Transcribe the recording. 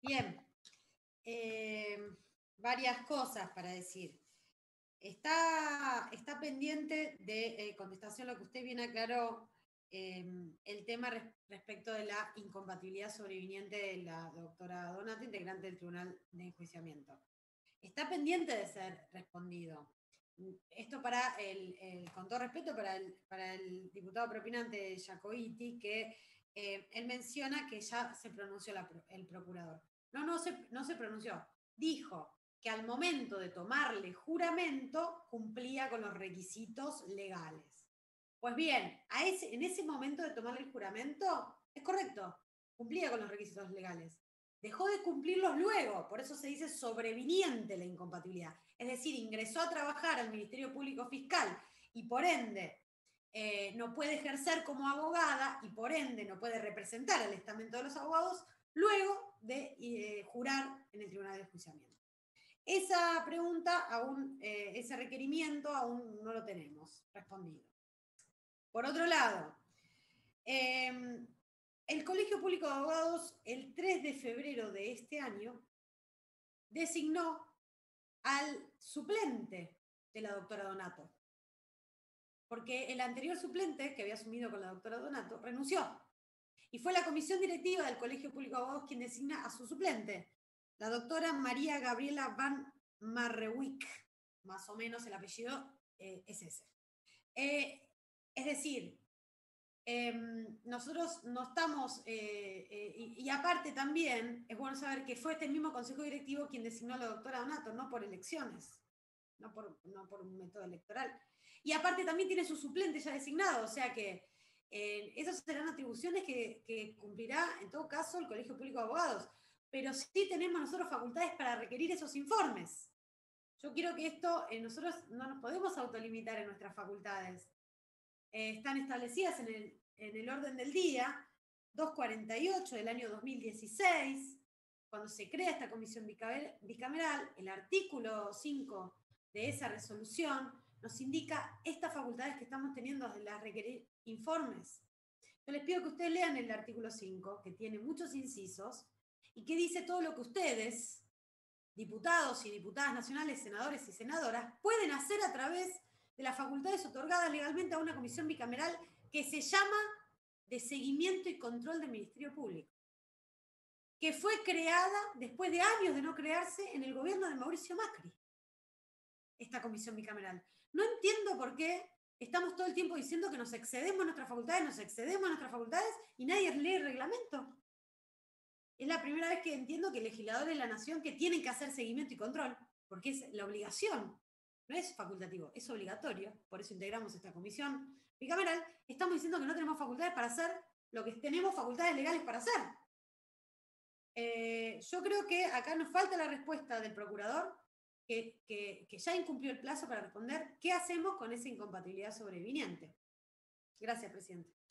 Bien, varias cosas para decir. Está pendiente de contestación lo que usted bien aclaró, el tema respecto de la incompatibilidad sobreviniente de la doctora Donato, integrante del Tribunal de Enjuiciamiento. Está pendiente de ser respondido. Esto con todo respeto para el diputado propinante Giacoiti, que él menciona que ya se pronunció el procurador. No se pronunció. Dijo que al momento de tomarle juramento cumplía con los requisitos legales. Pues bien, en ese momento de tomarle el juramento, es correcto, cumplía con los requisitos legales. Dejó de cumplirlos luego, por eso se dice sobreviniente la incompatibilidad. Es decir, ingresó a trabajar al Ministerio Público Fiscal y por ende no puede ejercer como abogada y por ende no puede representar al estamento de los abogados luego de jurar en el Tribunal de Enjuiciamiento. Esa pregunta aún, ese requerimiento aún no lo tenemos respondido. Por otro lado, el Colegio Público de Abogados, el 3 de febrero de este año, designó al suplente de la doctora Donato, porque el anterior suplente, que había asumido con la doctora Donato, renunció. Y fue la comisión directiva del Colegio Público de Abogados quien designa a su suplente, la doctora María Gabriela Van Marrewick, más o menos el apellido es ese. Es decir, nosotros no estamos, y aparte también es bueno saber que fue este mismo consejo directivo quien designó a la doctora Donato, no por elecciones, no por un método electoral. Y aparte también tiene su suplente ya designado, o sea que esas serán atribuciones que cumplirá en todo caso el Colegio Público de Abogados, pero sí tenemos nosotros facultades para requerir esos informes. Yo quiero que esto, nosotros no nos podemos autolimitar en nuestras facultades. Están establecidas en el orden del día 248 del año 2016, cuando se crea esta comisión bicameral, el artículo 5 de esa resolución nos indica estas facultades que estamos teniendo de las requerir informes. Yo les pido que ustedes lean el artículo 5, que tiene muchos incisos, y que dice todo lo que ustedes, diputados y diputadas nacionales, senadores y senadoras, pueden hacer a través de las facultades otorgadas legalmente a una comisión bicameral que se llama de seguimiento y control del Ministerio Público, que fue creada después de años de no crearse en el gobierno de Mauricio Macri, esta comisión bicameral. No entiendo por qué estamos todo el tiempo diciendo que nos excedemos en nuestras facultades y nadie lee el reglamento. Es la primera vez que entiendo que legisladores de la nación que tienen que hacer seguimiento y control, porque es la obligación, no es facultativo, es obligatorio, por eso integramos esta comisión bicameral, estamos diciendo que no tenemos facultades para hacer lo que tenemos facultades legales para hacer. Yo creo que acá nos falta la respuesta del procurador, que ya incumplió el plazo para responder qué hacemos con esa incompatibilidad sobreviniente. Gracias, presidente.